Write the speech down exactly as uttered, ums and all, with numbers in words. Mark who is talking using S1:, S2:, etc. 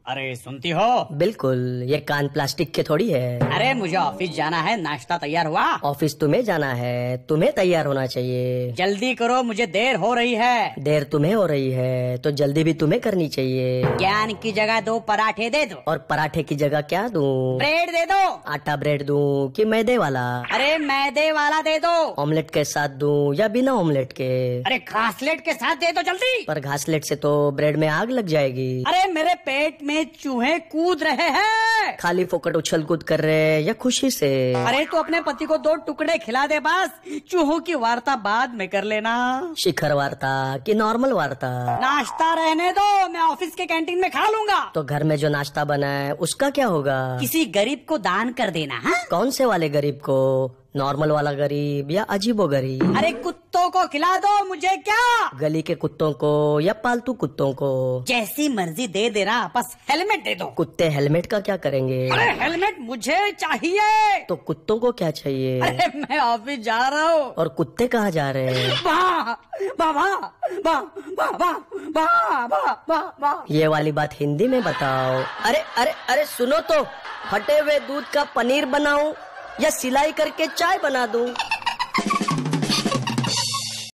S1: अरे सुनती हो?
S2: बिल्कुल, ये कान प्लास्टिक के थोड़ी है।
S1: अरे मुझे ऑफिस जाना है, नाश्ता तैयार हुआ?
S2: ऑफिस तुम्हें जाना है, तुम्हें तैयार होना चाहिए।
S1: जल्दी करो, मुझे देर हो रही है।
S2: देर तुम्हें हो रही है तो जल्दी भी तुम्हें करनी चाहिए।
S1: ज्ञान की जगह दो पराठे दे दो।
S2: और पराठे की जगह क्या दूं?
S1: ब्रेड दे दो।
S2: आटा ब्रेड दूं कि मैदे वाला?
S1: अरे मैदे वाला दे दो।
S2: ऑमलेट के साथ दूं या बिना ऑमलेट के?
S1: अरे घासलेट के साथ दे दो जल्दी।
S2: पर घासलेट से तो ब्रेड में आग लग जाएगी।
S1: अरे मेरे पेट में चूहे कूद रहे हैं।
S2: खाली फोकट उछल कूद कर रहे या खुशी से?
S1: अरे तू अपने पति को दो टुकड़े खिला दे बस, चूहों की वार्ता बाद में कर लेना।
S2: शिखर वार्ता कि नॉर्मल वार्ता?
S1: नाश्ता रहने दो, मैं ऑफिस के कैंटीन में खा लूंगा।
S2: तो घर में जो नाश्ता बना है उसका क्या होगा?
S1: किसी गरीब को दान कर देना। हा?
S2: कौन से वाले गरीब को? नॉर्मल वाला गरीब या अजीबो गरीब?
S1: अरे कुत्तों को खिला दो, मुझे क्या?
S2: गली के कुत्तों को या पालतू कुत्तों को?
S1: जैसी मर्जी दे देना, बस हेलमेट दे दो।
S2: कुत्ते हेलमेट का क्या करेंगे?
S1: अरे हेलमेट मुझे चाहिए।
S2: तो कुत्तों को क्या चाहिए?
S1: अरे मैं ऑफिस जा रहा हूँ।
S2: और कुत्ते कहाँ जा रहे हैं?
S1: वाह वाह वाह वाह वाह वाह वाह।
S2: ये वाली बात हिंदी में बताओ। अरे अरे अरे सुनो तो, फटे हुए दूध का पनीर बनाऊं या सिलाई करके चाय बना दूं?